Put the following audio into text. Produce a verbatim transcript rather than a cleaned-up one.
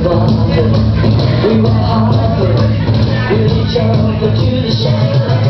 bonded. We were heartbroken with each other to the shadow.